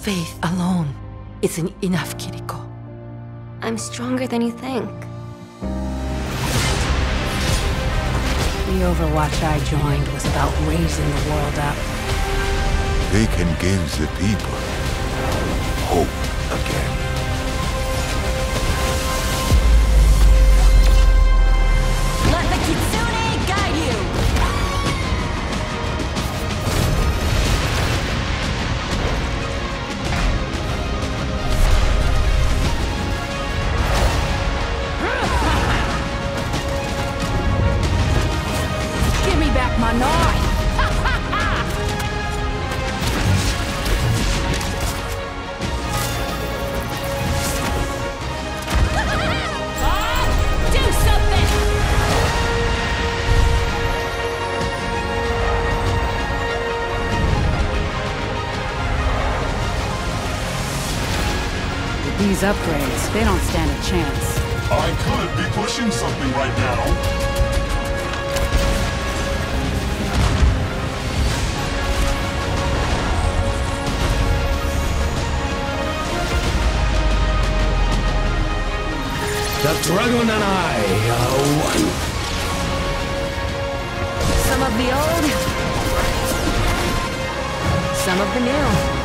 faith alone isn't enough, Kiriko. I'm stronger than you think. The Overwatch I joined was about raising the world up. They can give the people hope again. Let the Kitsune guide you! Give me back my knife! Do something! With these upgrades, they don't stand a chance. I could be pushing something right now. The dragon and I are one. Some of the old, some of the new.